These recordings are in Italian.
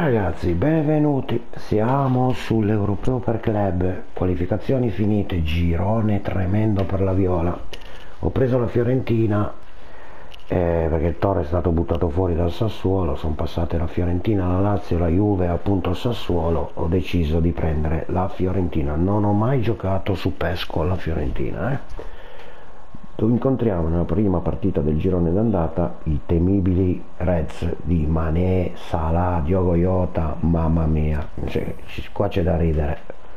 Ragazzi, benvenuti, siamo sull'Europeo per club, qualificazioni finite, girone tremendo per la Viola. Ho preso la Fiorentina perché il Toro è stato buttato fuori dal Sassuolo, sono passate la Fiorentina, la Lazio, la Juve, appunto il Sassuolo. Ho deciso di prendere la Fiorentina, non ho mai giocato su PES con la Fiorentina. Incontriamo nella prima partita del girone d'andata i temibili Reds di Mané, Salah, Diogo Jota. Mamma mia, qua c'è da ridere,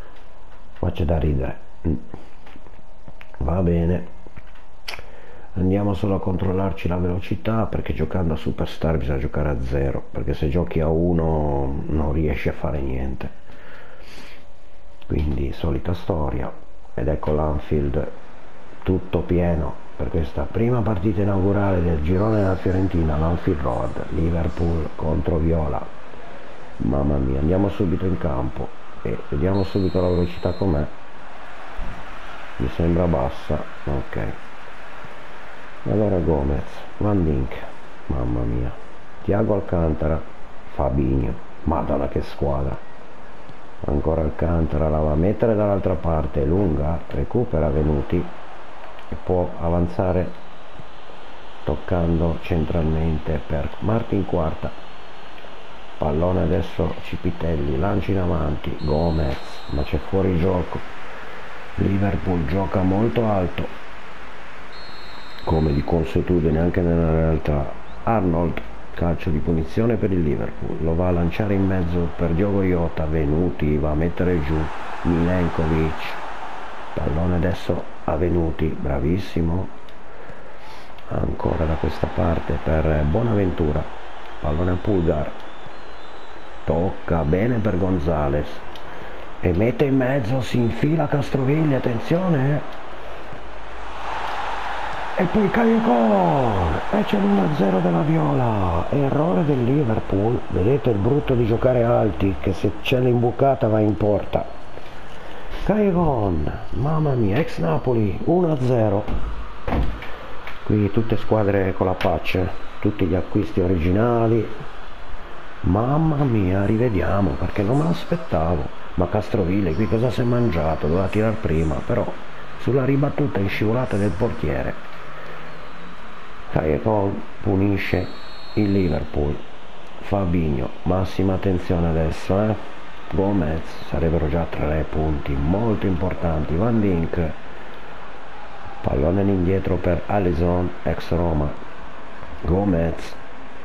va bene, andiamo solo a controllarci la velocità, perché giocando a Superstar bisogna giocare a 0, perché se giochi a 1 non riesci a fare niente. Quindi solita storia, ed ecco l'Anfield tutto pieno per questa prima partita inaugurale del girone della Fiorentina, l'Anfield Road, Liverpool contro Viola. Mamma mia, andiamo subito in campo e vediamo subito la velocità com'è. Mi sembra bassa, ok. Allora Gomez, Van Dijk, mamma mia, Thiago Alcantara, Fabinho, madonna che squadra. Ancora Alcantara, la va a mettere dall'altra parte, lunga, recupera Venuti e può avanzare toccando centralmente per Martin Quarta. Pallone adesso Cipitelli, lancia in avanti, Gomez, ma c'è fuori gioco. Liverpool gioca molto alto, come di consuetudine anche nella realtà. Arnold, calcio di punizione per il Liverpool, lo va a lanciare in mezzo per Diogo Jota, Venuti va a mettere giù Milenkovic, pallone adesso a Venuti, bravissimo, ancora da questa parte per Bonaventura, pallone a Pulgar, tocca bene per Gonzalez e mette in mezzo, si infila Castrovilli, attenzione, e poi Callecon e c'è l'1-0 della Viola, errore del Liverpool. Vedete il brutto di giocare alti, che se c'è l'imbucata va in porta. Callecon, mamma mia, ex Napoli, 1-0. Qui tutte squadre con la pace, tutti gli acquisti originali. Mamma mia, rivediamo, perché non me l'aspettavo. Ma Castrovilli qui cosa si è mangiato? Doveva tirare prima, però sulla ribattuta in scivolata del portiere Callecon punisce il Liverpool. Fabinho, massima attenzione adesso, Gomez, sarebbero già 3 punti molto importanti. Van Dijk, pallone indietro per Alisson, ex Roma. Gomez,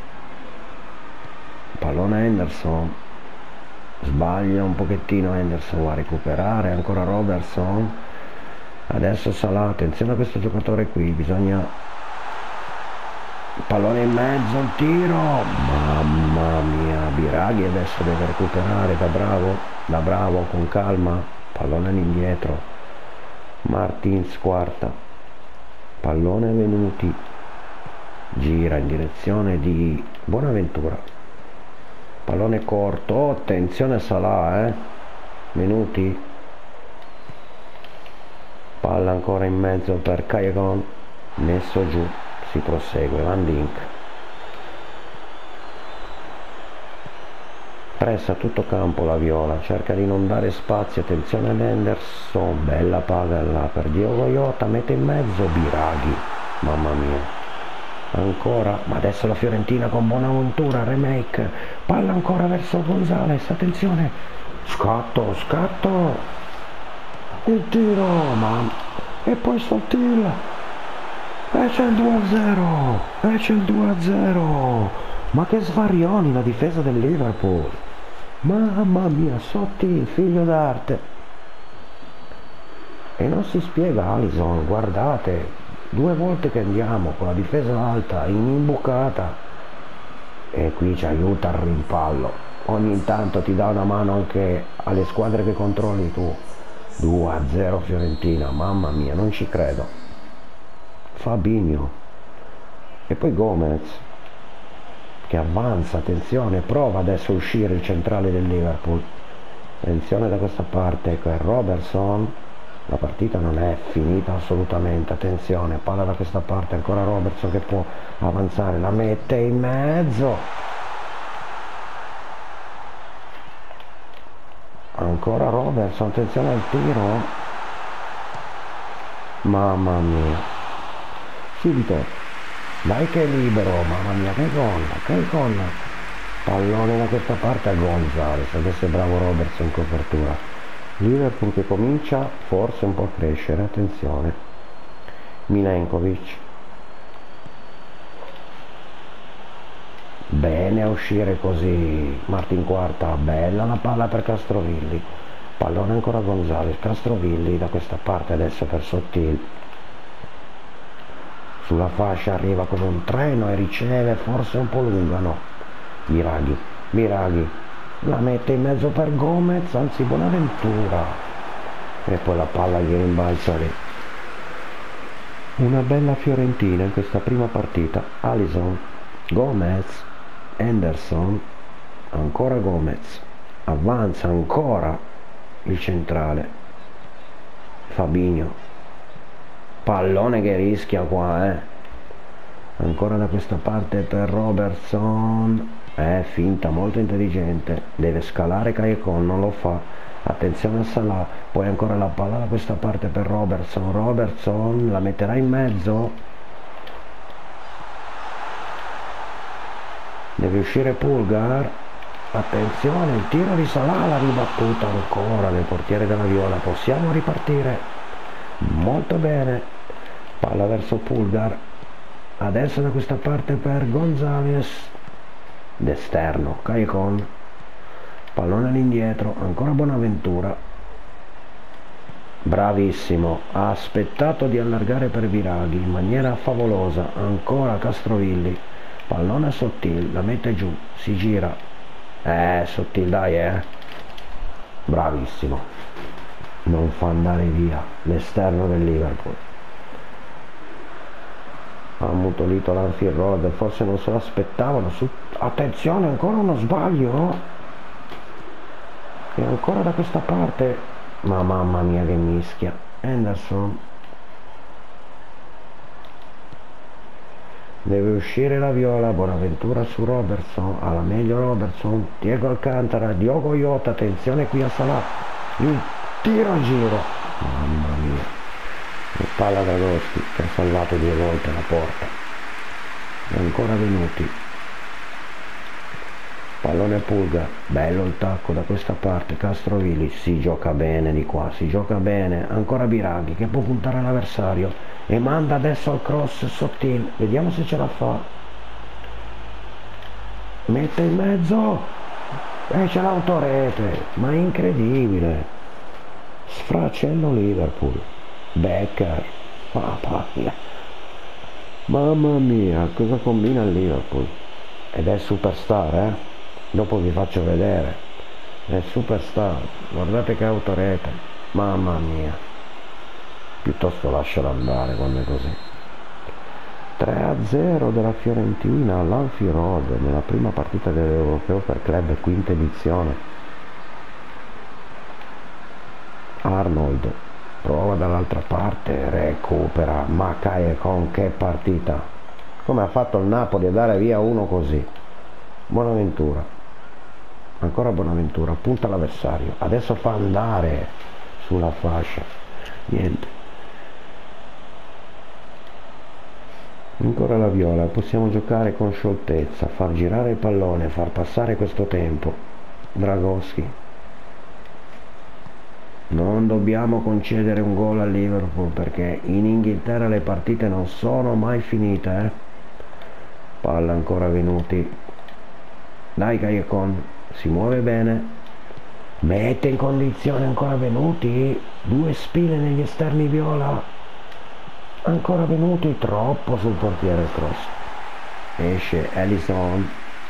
pallone a Henderson, sbaglia un pochettino Henderson, va a recuperare ancora Robertson, adesso Salah, attenzione a questo giocatore qui, bisogna, pallone in mezzo, il tiro, mamma mia, Biraghi adesso deve recuperare da bravo con calma, pallone indietro, Martins Quarta, pallone Venuti, gira in direzione di Bonaventura, pallone corto, oh, attenzione Salah, Venuti, palla ancora in mezzo per Callecon, messo giù, si prosegue. Van Dijk pressa tutto campo la Viola, cerca di non dare spazio, attenzione ad Henderson, bella palla per Diogo Jota, mette in mezzo Biraghi, mamma mia, ancora, ma adesso la Fiorentina con Bonaventura, remake, palla ancora verso Gonzalez, attenzione, scatto, il tiro, e poi Sottil, e c'è il 2-0, ma che svarioni la difesa del Liverpool, mamma mia, Sottil, figlio d'arte, e non si spiega Alisson, guardate, 2 volte che andiamo con la difesa alta in imbucata e qui ci aiuta il rimpallo, ogni tanto ti dà una mano anche alle squadre che controlli tu. 2-0 Fiorentina, mamma mia, non ci credo. Fabinho e poi Gomez che avanza, attenzione, prova adesso a uscire il centrale del Liverpool, attenzione da questa parte, ecco, è Robertson, la partita non è finita assolutamente, attenzione, palla da questa parte, ancora Robertson che può avanzare, la mette in mezzo, ancora Robertson, attenzione al tiro, mamma mia, subito, dai che è libero, mamma mia, che gol, pallone da questa parte a Gonzalez, adesso è bravo Robertson in copertura, Liverpool che comincia forse un po' a crescere, attenzione, Milenkovic, bene a uscire così, Martin Quarta, bella la palla per Castrovilli, pallone ancora Gonzalez, Castrovilli da questa parte adesso per Sottil, sulla fascia arriva come un treno e riceve, forse un po' lunga, no, Biraghi la mette in mezzo per Gomez, anzi Bonaventura, e poi la palla gli rimbalza lì. Una bella Fiorentina in questa prima partita, Alisson, Gomez, Henderson, ancora Gomez, avanza ancora il centrale, Fabinho, pallone che rischia qua, ancora da questa parte per Robertson, finta, molto intelligente, deve scalare Caicon, non lo fa, attenzione a Salah, poi ancora la palla da questa parte per Robertson la metterà in mezzo, deve uscire Pulgar, attenzione il tiro di Salah, la ribattuta ancora del portiere della Viola, possiamo ripartire, molto bene, palla verso Pulgar, adesso da questa parte per Gonzalez, d'esterno Caicon, pallone all'indietro, ancora Bonaventura, bravissimo, ha aspettato di allargare per Biraghi in maniera favolosa, ancora Castrovilli, pallone a Sottil, la mette giù, si gira, Sottil dai, bravissimo, non fa andare via l'esterno del Liverpool, ha ammutolito l'Anfield Road, forse non se l'aspettavano, attenzione ancora uno sbaglio, e ancora da questa parte, ma mamma mia che mischia, Henderson, deve uscire la Viola, Bonaventura su Robertson, alla meglio Robertson, Diego Alcantara, Diogo Jota, attenzione qui a Salah, il tiro a giro, mamma mia, e palla Dragoschi che ha salvato 2 volte la porta, e ancora Venuti, pallone a Pulga, bello il tacco da questa parte, Castrovilli, si gioca bene di qua, si gioca bene, ancora Biraghi che può puntare l'avversario e manda adesso al cross Sottil, vediamo se ce la fa, mette in mezzo e c'è l'autorete, ma è incredibile, sfracello Liverpool, Becker, mamma mia cosa combina il Liverpool, ed è superstar, dopo vi faccio vedere, è superstar, guardate che autorete, mamma mia, piuttosto lascialo andare quando è così. 3-0 della Fiorentina all'Anfield Road nella prima partita dell'Europeo per club, quinta edizione. Arnold prova dall'altra parte, recupera, ma con che partita, come ha fatto il Napoli a dare via uno così. Bonaventura, ancora Bonaventura, punta l'avversario, adesso fa andare sulla fascia, niente, ancora la Viola, possiamo giocare con scioltezza, far girare il pallone, far passare questo tempo. Dragoschi, non dobbiamo concedere un gol al Liverpool perché in Inghilterra le partite non sono mai finite, palla ancora Venuti, dai Caicon, si muove bene, mette in condizione ancora Venuti, 2 spine negli esterni Viola, ancora Venuti, troppo sul portiere il cross, esce Alisson,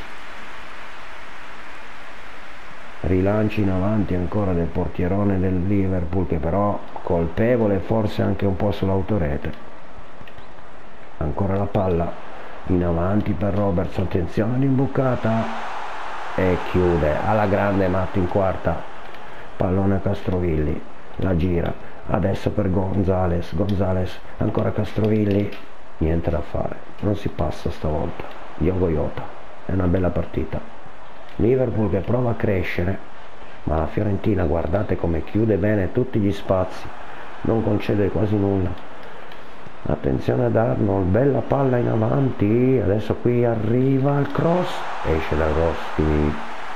rilanci in avanti ancora del portierone del Liverpool che però colpevole forse anche un po' sull'autorete, ancora la palla in avanti per Robertson, attenzione all'imbucata e chiude alla grande Martin Quarta, pallone a Castrovilli, la gira adesso per Gonzalez, ancora Castrovilli, niente da fare, non si passa stavolta. Diogo Jota, è una bella partita, Liverpool che prova a crescere, ma la Fiorentina guardate come chiude bene tutti gli spazi, non concede quasi nulla. Attenzione ad Arnold, bella palla in avanti, adesso qui arriva il cross, esce da Roschi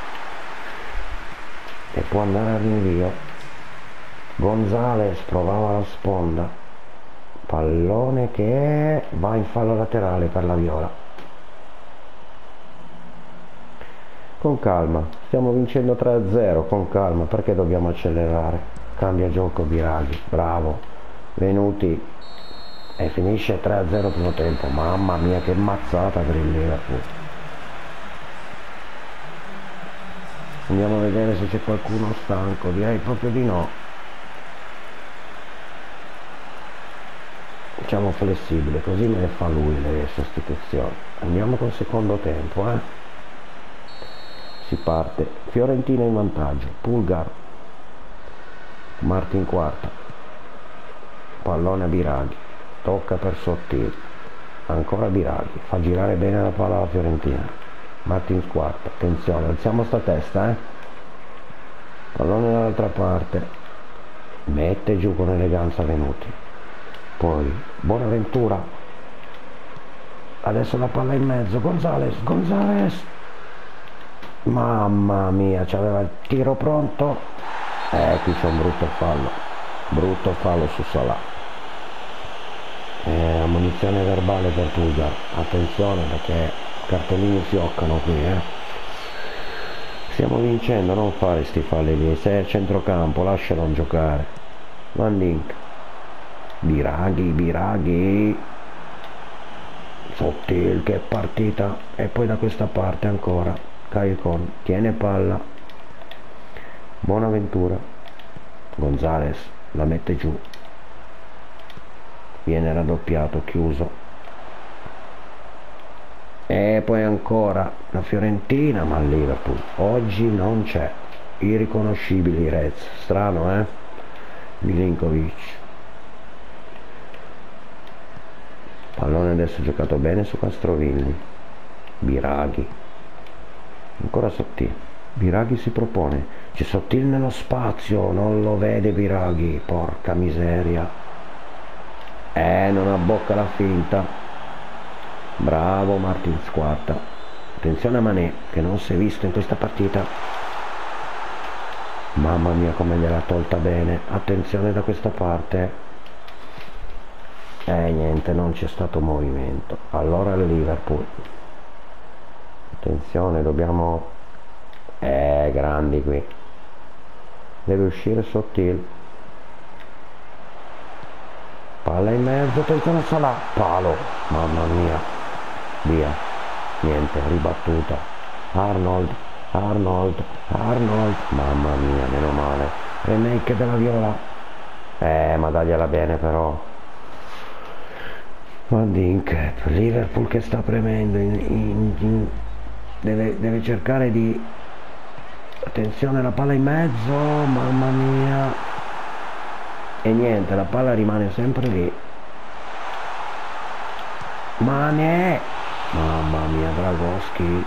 e può andare al rinvio. Gonzales provava la sponda, pallone che va in fallo laterale per la Viola. Con calma, stiamo vincendo 3-0, con calma, perché dobbiamo accelerare? Cambia gioco Biraghi, bravo, Venuti, e finisce 3-0 primo tempo. Mamma mia che mazzata per il Liverpool. Andiamo a vedere se c'è qualcuno stanco, direi proprio di no. Diciamo flessibile, così me le fa lui le sostituzioni. Andiamo col secondo tempo, Si parte, Fiorentina in vantaggio, Pulgar, Martin quarta, pallone a Biraghi, tocca per Sottil, ancora Biraghi, fa girare bene la palla alla Fiorentina, Martin quarta, attenzione, alziamo sta testa, pallone dall'altra parte, mette giù con eleganza Venuti, poi Bonaventura, adesso la palla in mezzo, Gonzales, mamma mia, c'aveva il tiro pronto, qui c'è un brutto fallo su Salah, ammonizione verbale per Pulgar, attenzione perché cartellini fioccano qui, stiamo vincendo, non fare sti falli lì, sei al centrocampo, lascialo giocare. Van Dijk, Biraghi, Sottil, che partita, e poi da questa parte ancora Caicon, tiene palla, Bonaventura, Gonzales la mette giù, viene raddoppiato, chiuso, e poi ancora la Fiorentina, ma il Liverpool oggi non c'è, irriconoscibili Reds, strano, Milinkovic, pallone adesso giocato bene su Castrovilli, Biraghi, ancora Sottil, Biraghi si propone, c'è Sottil nello spazio, non lo vede Biraghi, porca miseria, non abbocca la finta, bravo Martin quarta, attenzione a Mané che non si è visto in questa partita, mamma mia come gliel'ha tolta bene, attenzione da questa parte, niente, non c'è stato movimento, allora il Liverpool, attenzione, dobbiamo, grandi qui, deve uscire Sottil, palla in mezzo, attenzione a Salah, palo, mamma mia, via, niente, ribattuta, Arnold, mamma mia, meno male, remake della Viola, ma dagliela bene però, Van Dijk, Liverpool che sta premendo, deve cercare di, attenzione la palla in mezzo, mamma mia, e niente, la palla rimane sempre lì, Mané, mamma mia, Dragoschi,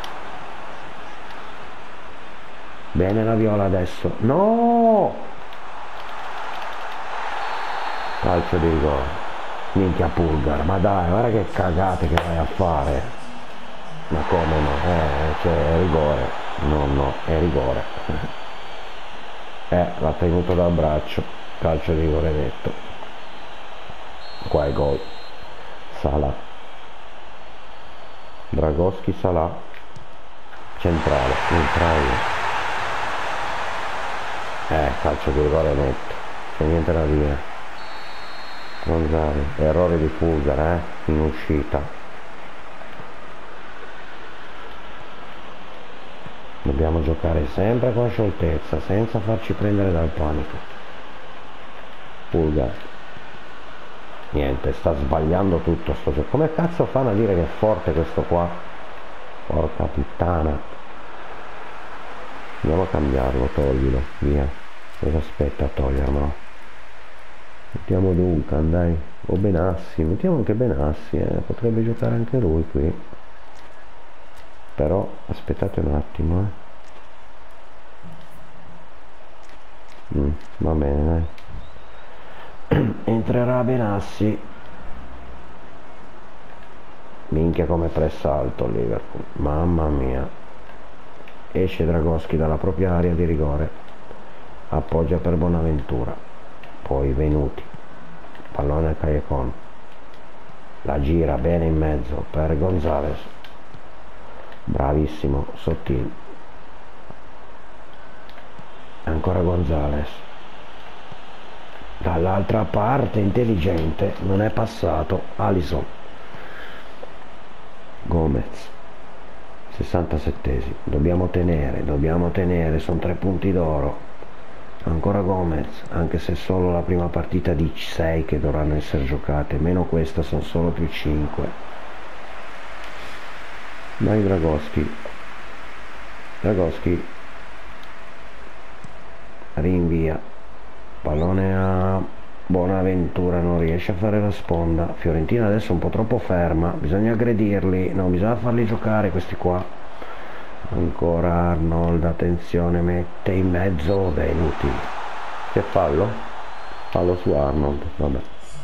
bene la Viola adesso, no, calcio di rigore, minchia Pulgar, ma dai, guarda che cagate che vai a fare, ma come no, cioè è rigore, no, è rigore, l'ha tenuto dal braccio, calcio di rigore detto, qua è gol, Salah, Dragoschi, Salah, centrale, calcio di rigore netto, c'è niente da dire, Gonzales, errore di Pulgar, in uscita, dobbiamo giocare sempre con scioltezza, senza farci prendere dal panico, Pulgar, niente, sta sbagliando tutto sto gioco, come cazzo fanno a dire che è forte questo qua, porca puttana, andiamo a cambiarlo, toglilo, via, cosa aspetta a toglierlo, mettiamo Duncan, dai, o Benassi, mettiamo anche Benassi, potrebbe giocare anche lui qui, però aspettate un attimo, Va bene, dai. Entrerà Benassi. Minchia come pressa alto il Liverpool, mamma mia. Esce Dragoschi dalla propria area di rigore, appoggia per Bonaventura, poi Venuti, pallone a Callejon, la gira bene in mezzo per Gonzalez, bravissimo Sottil, ancora Gonzalez, dall'altra parte intelligente, non è passato, Alisson, Gomez, 67esimo, dobbiamo tenere, sono 3 punti d'oro, ancora Gomez, anche se solo la prima partita di 6 che dovranno essere giocate, meno questa sono solo più 5. Dai Dragoschi rinvia, pallone a Bonaventura, non riesce a fare la sponda. Fiorentina adesso è un po' troppo ferma, bisogna aggredirli, non bisogna farli giocare questi qua. Ancora Arnold, attenzione, mette in mezzo Venuti. Che fallo? Fallo su Arnold, vabbè.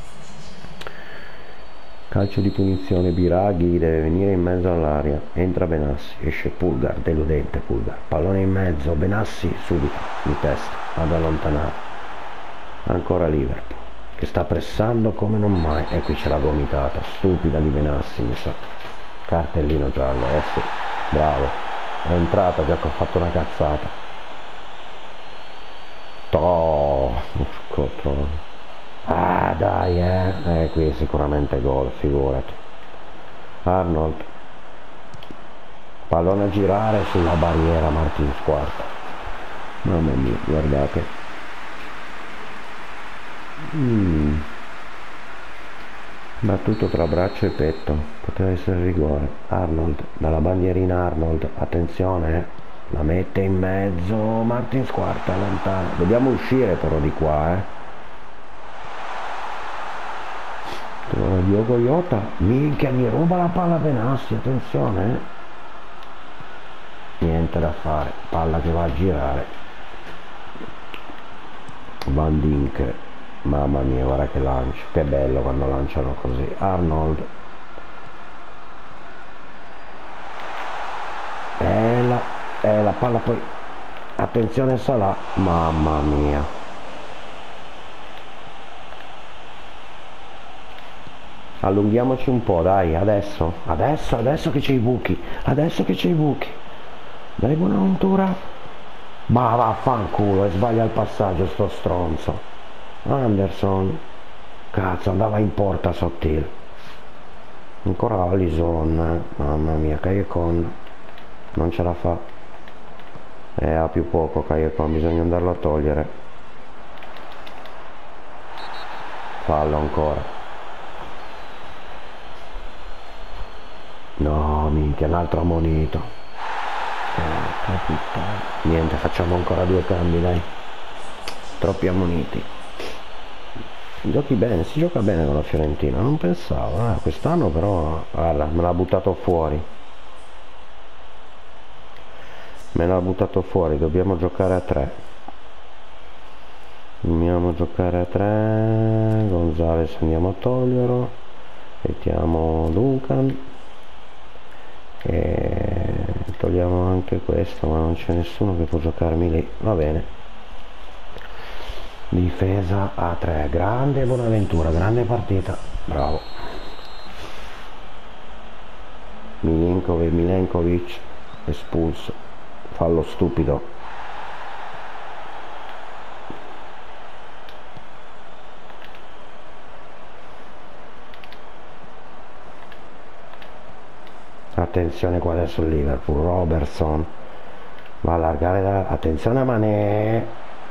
Calcio di punizione, Biraghi deve venire in mezzo all'area, entra Benassi, esce Pulgar, deludente Pulgar, pallone in mezzo, Benassi subito, di testa, ad allontanare. Ancora Liverpool, che sta pressando come non mai, e qui c'è la gomitata, stupida di Benassi, mi sa. Cartellino giallo, sì, bravo, è entrato, già che ho fatto una cazzata. Ah dai, qui sicuramente gol, figurati. Arnold, pallone a girare sulla barriera, Martin Quarta. Mamma mia, guardate. Battuto tra braccio e petto, poteva essere rigore. Arnold, dalla bandierina Arnold, attenzione, la mette in mezzo, Martin Quarta, lontano. Dobbiamo uscire però di qua, Diogo Jota, minchia, mi ruba la palla Benassi, attenzione, niente da fare, palla che va a girare. Van Dink, mamma mia, guarda che lancio, che bello quando lanciano così. Arnold, la palla poi, attenzione Salah, mamma mia. Allunghiamoci un po', dai, adesso che c'è i buchi, dai Bonaventura, ma vaffanculo, e sbaglia il passaggio sto stronzo. Anderson, cazzo, andava in porta Sottil. Ancora Alisson, mamma mia, Callejon, non ce la fa. Ha più poco Callejon, bisogna andarlo a togliere. Fallo ancora. No, minchia, un altro ammonito. Niente, facciamo ancora 2 cambi, dai. Troppi ammoniti. Giochi bene, si gioca bene con la Fiorentina, non pensavo, quest'anno però, guarda, me l'ha buttato fuori. Dobbiamo giocare a 3. Gonzalez andiamo a toglierlo. Mettiamo Duncan. E togliamo anche questo, ma non c'è nessuno che può giocarmi lì, va bene. Difesa a 3, grande Bonaventura, grande partita, bravo. Milenkovic espulso, fallo stupido. Attenzione qua adesso il Liverpool, Robertson va a allargare attenzione a Mané,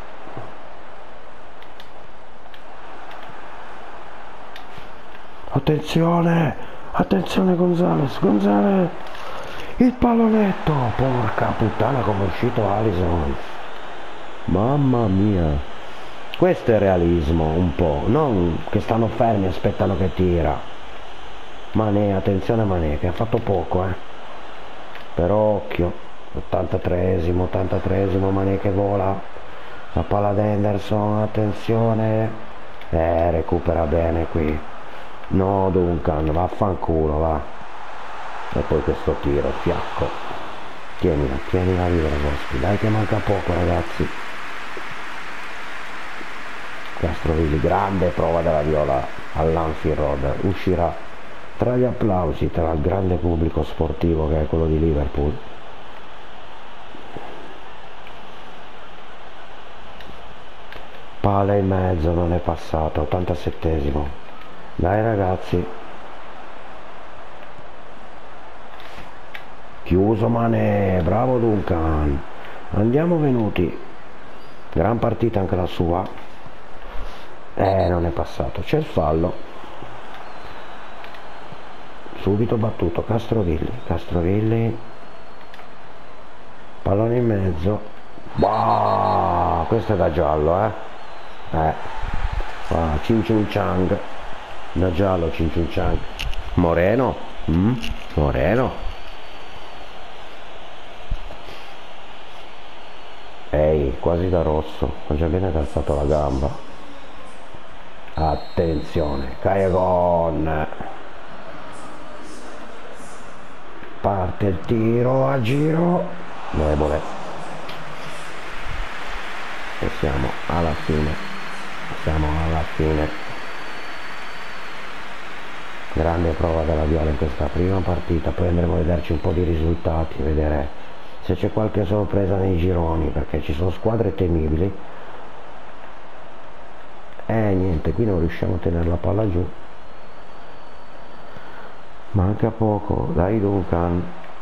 attenzione Gonzalez, il pallonetto, porca puttana come è uscito Alisson, mamma mia, questo è realismo un po', non che stanno fermi e aspettano che tira. Mané, attenzione a Mané che ha fatto poco, però occhio. 83esimo, Mané che vola, la palla di Henderson, attenzione, recupera bene qui, no Duncan, vaffanculo, va, e poi questo tiro, fiacco, tienila libera Boschi, dai che manca poco ragazzi. Castrovilli, grande prova della Viola all'Anfield Road, uscirà tra gli applausi, tra il grande pubblico sportivo che è quello di Liverpool. Palla in mezzo, non è passato, 87esimo, dai ragazzi, chiuso Mané, bravo Duncan, andiamo venuti, gran partita anche la sua, non è passato, c'è il fallo, subito battuto Castrovilli, pallone in mezzo, wow, questo è da giallo, Chin Chun Chang, da giallo Chin Chun Chang, Moreno, Moreno, ehi, quasi da rosso, ho già bene calzato la gamba, attenzione, Caegon, parte il tiro a giro, debole, e siamo alla fine, grande prova della Viola in questa prima partita, poi andremo a vederci un po' di risultati, vedere se c'è qualche sorpresa nei gironi, perché ci sono squadre temibili, niente, qui non riusciamo a tenere la palla giù, manca poco, dai Duncan,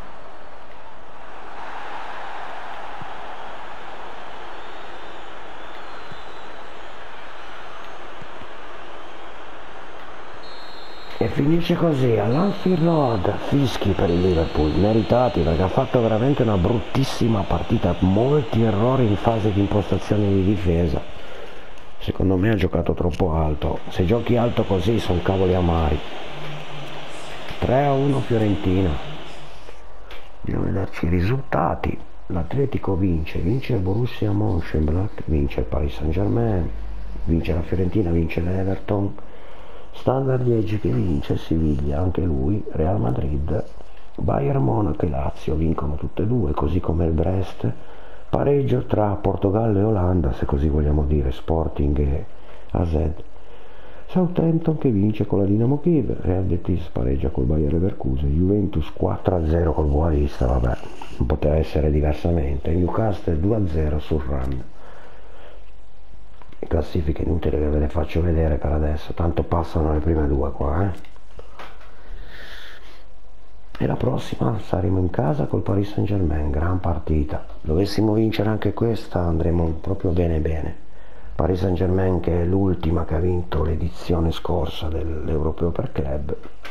e finisce così all'Anfield Road, fischi per il Liverpool, meritati perché ha fatto veramente una bruttissima partita, molti errori in fase di impostazione di difesa, secondo me ha giocato troppo alto, se giochi alto così sono cavoli amari. 3-1 Fiorentina, andiamo a vederci i risultati, l'Atletico vince il Borussia Mönchengladbach, vince il Paris Saint-Germain, vince la Fiorentina, vince l'Everton, Standard Liegi che vince, Siviglia anche lui, Real Madrid, Bayern Monaco e Lazio vincono tutte e due, così come il Brest, pareggio tra Portogallo e Olanda, se così vogliamo dire, Sporting e AZ, Southampton che vince con la Dinamo Kiev, Real Betis pareggia col Bayer Leverkusen, Juventus 4-0 col Boavista, vabbè, non poteva essere diversamente, Newcastle 2-0 sul Run. Classifiche inutili che ve le faccio vedere per adesso, tanto passano le prime due qua, e la prossima saremo in casa col Paris Saint-Germain, gran partita, dovessimo vincere anche questa andremo proprio bene. Paris Saint-Germain che è l'ultima che ha vinto l'edizione scorsa dell'Europeo per Club,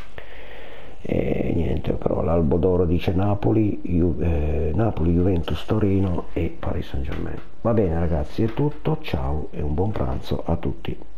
e niente, però l'albo d'oro dice Napoli, Juventus, Torino e Paris Saint-Germain. Va bene ragazzi, è tutto, ciao e un buon pranzo a tutti.